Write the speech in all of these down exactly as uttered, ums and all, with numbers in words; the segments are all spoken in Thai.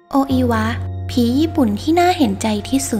โออิวะผีญี่ปุ่นที่น่าเห็นใจที่สุด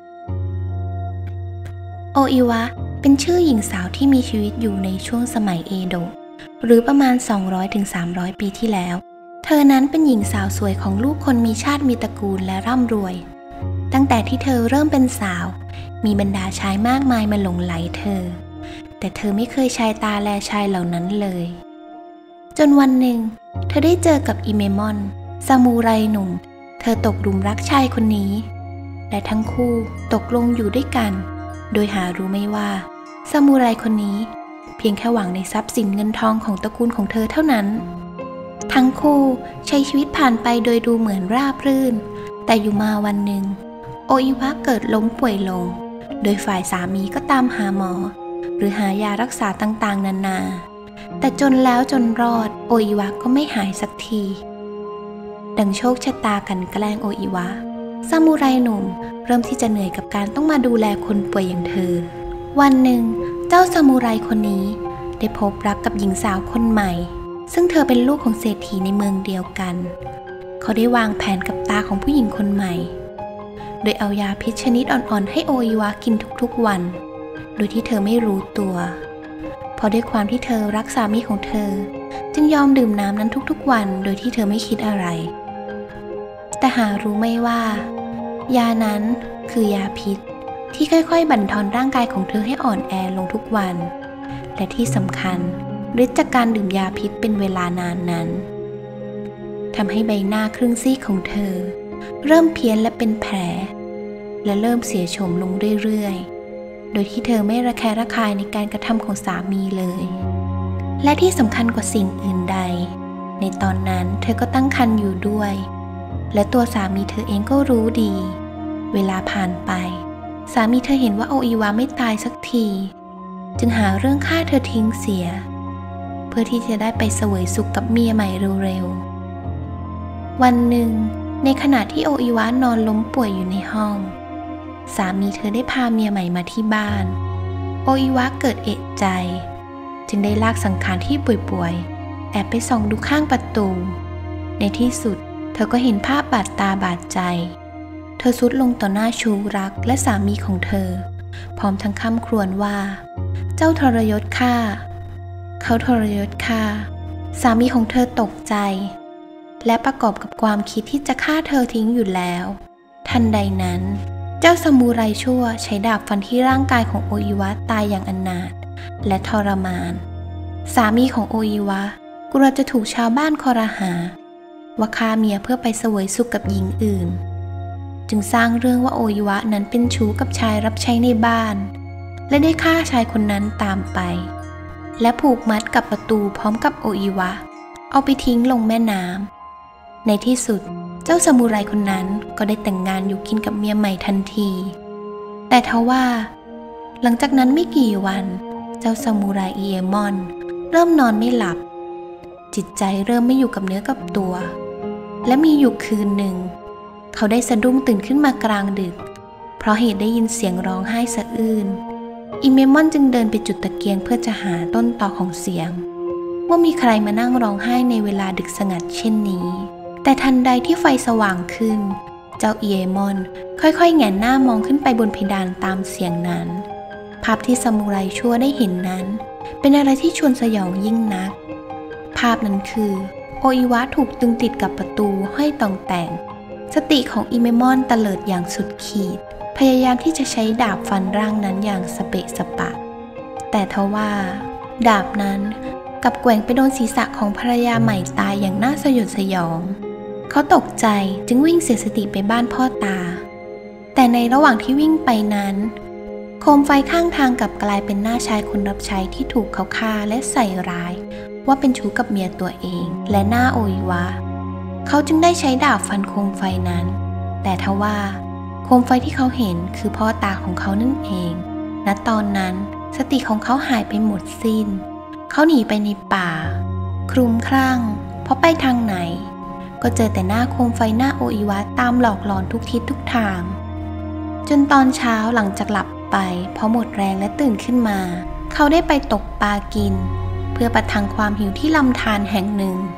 โออิวะเป็นชื่อหญิงสาวที่มีชีวิตอยู่ในช่วงสมัยเอโดะหรือประมาณ สองร้อยถึงสามร้อย ปีที่แล้วเธอนั้นเป็นหญิงสาวสวยของลูกคนมีชาติมีตระกูลและร่ำรวยตั้งแต่ที่เธอเริ่มเป็นสาวมีบรรดาชายมากมายมาหลงไหลเธอแต่เธอไม่เคยชายตาแลชายเหล่านั้นเลยจนวันหนึ่งเธอได้เจอกับอิเมมอนซามูไรหนุ่มเธอตกหลุมรักชายคนนี้และทั้งคู่ตกลงอยู่ด้วยกันโดยหารู้ไม่ว่าซามูไรคนนี้เพียงแค่หวังในทรัพย์สินเงินทองของตระกูลของเธอเท่านั้นทั้งคู่ใช้ชีวิตผ่านไปโดยดูเหมือนราบรื่นแต่อยู่มาวันหนึ่งโออิวะเกิดล้มป่วยลงโดยฝ่ายสามีก็ตามหาหมอหรือหายารักษาต่างๆนานาแต่จนแล้วจนรอดโออิวะก็ไม่หายสักทีดังโชคชะตากันแกล้งโออิวะซามูไรหนุ่มเริ่มที่จะเหนื่อยกับการต้องมาดูแลคนป่วยอย่างเธอวันหนึ่งเจ้าซามูไรคนนี้ได้พบรักกับหญิงสาวคนใหม่ซึ่งเธอเป็นลูกของเศรษฐีในเมืองเดียวกันเขาได้วางแผนกับตาของผู้หญิงคนใหม่โดยเอายาพิษชนิดอ่อนๆให้โออิวะกินทุกๆวันโดยที่เธอไม่รู้ตัวเพราะด้วยความที่เธอรักสามีของเธอจึงยอมดื่มน้ำนั้นทุกๆวันโดยที่เธอไม่คิดอะไรแต่หารู้ไม่ว่ายานั้นคือยาพิษที่ค่อยๆบั่นทอนร่างกายของเธอให้อ่อนแอลงทุกวันและที่สำคัญฤทธิ์จากการดื่มยาพิษเป็นเวลานานนั้นทำให้ใบหน้าครึ่งซีกของเธอเริ่มเพี้ยนและเป็นแผลและเริ่มเสียโฉมลงเรื่อยๆโดยที่เธอไม่ระแคะระคายในการกระทำของสามีเลยและที่สำคัญกว่าสิ่งอื่นใดในตอนนั้นเธอก็ตั้งครรภ์อยู่ด้วยและตัวสามีเธอเองก็รู้ดีเวลาผ่านไปสามีเธอเห็นว่าโออิวะไม่ตายสักทีจึงหาเรื่องฆ่าเธอทิ้งเสียเพื่อที่จะได้ไปเสวยสุขกับเมียใหม่เร็วๆวันหนึ่งในขณะที่โออิวะนอนล้มป่วยอยู่ในห้องสามีเธอได้พาเมียใหม่มาที่บ้านโออิวะเกิดเอะใจจึงได้ลากสังขารที่ป่วยๆแอบไปส่องดูข้างประตูในที่สุดเธอก็เห็นภาพบาดตาบาดใจเธอทรุดลงต่อหน้าชูรักและสามีของเธอพร้อมทั้งค่ำครวญว่าเจ้าทรยศข้าเขาทรยศข้าสามีของเธอตกใจและประกอบกับความคิดที่จะฆ่าเธอทิ้งอยู่แล้วทันใดนั้นเจ้าซามูไรชั่วใช้ดาบฟันที่ร่างกายของโออิวะตายอย่างอนาถและทรมานสามีของโออิวะกลัวจะถูกชาวบ้านคอรหาว่าฆ่าเมียเพื่อไปเสวยสุขกับหญิงอื่นจึงสร้างเรื่องว่าโออิวะนั้นเป็นชู้กับชายรับใช้ในบ้านและได้ฆ่าชายคนนั้นตามไปและผูกมัดกับประตูพร้อมกับโออิวะเอาไปทิ้งลงแม่น้ำในที่สุดเจ้าซามูไรคนนั้นก็ได้แต่งงานอยู่กินกับเมียใหม่ทันทีแต่ทว่าหลังจากนั้นไม่กี่วันเจ้าซามูไรอิเอมอนเริ่มนอนไม่หลับจิตใจเริ่มไม่อยู่กับเนื้อกับตัวและมีอยู่คืนหนึ่งเขาได้สะดุ้งตื่นขึ้นมากลางดึกเพราะเหตุได้ยินเสียงร้องไห้สะอื้นอิเมมอนจึงเดินไปจุดตะเกียงเพื่อจะหาต้นตอของเสียงว่ามีใครมานั่งร้องไห้ในเวลาดึกสงัดเช่นนี้แต่ทันใดที่ไฟสว่างขึ้นเจ้าอิเอมอนค่อยๆแหงนหน้ามองขึ้นไปบนเพดานตามเสียงนั้นภาพที่ซามูไรชั่วได้เห็นนั้นเป็นอะไรที่ชวนสยองยิ่งนักภาพนั้นคือโออิวะถูกตึงติดกับประตูห้อยต่องแต่งสติของอิเมมอนเตลิดอย่างสุดขีดพยายามที่จะใช้ดาบฟันร่างนั้นอย่างสเปะสปะแต่ทว่าดาบนั้นกลับแกว่งไปโดนศีรษะของภรรยาใหม่ตายอย่างน่าสยดสยองเขาตกใจจึงวิ่งเสียสติไปบ้านพ่อตาแต่ในระหว่างที่วิ่งไปนั้นโคมไฟข้างทางกลับกลายเป็นหน้าชายคนรับใช้ที่ถูกเขาฆ่าและใส่ร้ายว่าเป็นชู้กับเมียตัวเองและหน้าโออิวะเขาจึงได้ใช้ดาบฟันโคมไฟนั้นแต่ทว่าโคมไฟที่เขาเห็นคือพ่อตาของเขานั่นเองณตอนนั้นสติของเขาหายไปหมดสิ้นเขาหนีไปในป่าคลุ้มคลั่งเพราะไปทางไหนก็เจอแต่หน้าโคมไฟหน้าโออิวะตามหลอกหลอนทุกทิศทุกทางจนตอนเช้าหลังจากหลับไปเพราะหมดแรงและตื่นขึ้นมาเขาได้ไปตกปลากินเพื่อประทังความหิวที่ลำธารแห่งหนึ่ง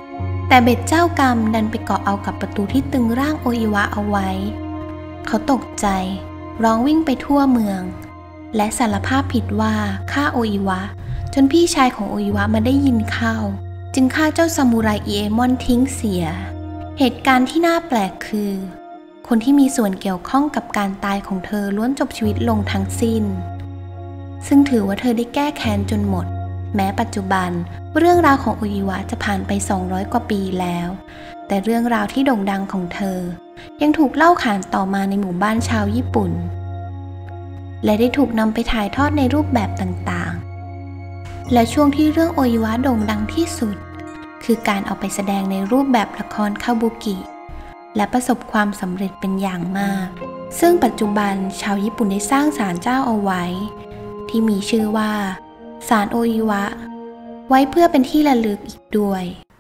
แต่เบ็ดเจ้ากรรมดันไปเกาะเอากับประตูที่ตึงร่างโออิวะเอาไว้เขาตกใจร้องวิ่งไปทั่วเมืองและสารภาพผิดว่าฆ่าโออิวะจนพี่ชายของโออิวะมาได้ยินเข้าจึงฆ่าเจ้าซามูไรอิเอมอนทิ้งเสียเหตุการณ์ที่น่าแปลกคือคนที่มีส่วนเกี่ยวข้องกับการตายของเธอล้วนจบชีวิตลงทั้งสิ้นซึ่งถือว่าเธอได้แก้แค้นจนหมดแม้ปัจจุบันเรื่องราวของโออิวะจะผ่านไปสองร้อยกว่าปีแล้วแต่เรื่องราวที่โด่งดังของเธอยังถูกเล่าขานต่อมาในหมู่บ้านชาวญี่ปุ่นและได้ถูกนำไปถ่ายทอดในรูปแบบต่างๆและช่วงที่เรื่องโออิวะโด่งดังที่สุดคือการเอาไปแสดงในรูปแบบละครคาบุกิและประสบความสำเร็จเป็นอย่างมากซึ่งปัจจุบันชาวญี่ปุ่นได้สร้างศาลเจ้าเอาไว้ที่มีชื่อว่าศาลโออิวะไว้เพื่อเป็นที่ระลึกอีกด้วย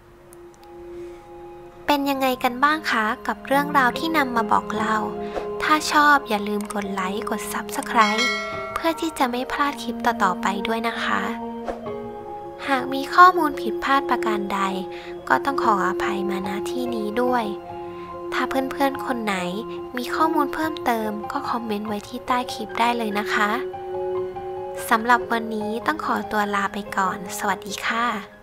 เป็นยังไงกันบ้างคะกับเรื่องราวที่นำมาบอกเล่าถ้าชอบอย่าลืมกดไลค์กด ซับสไครบ์ เพื่อที่จะไม่พลาดคลิปต่อๆไปด้วยนะคะหากมีข้อมูลผิดพลาดประการใดก็ต้องขออภัยมาณที่นี้ด้วยถ้าเพื่อนๆคนไหนมีข้อมูลเพิ่มเติมก็คอมเมนต์ไว้ที่ใต้คลิปได้เลยนะคะสำหรับวันนี้ต้องขอตัวลาไปก่อนสวัสดีค่ะ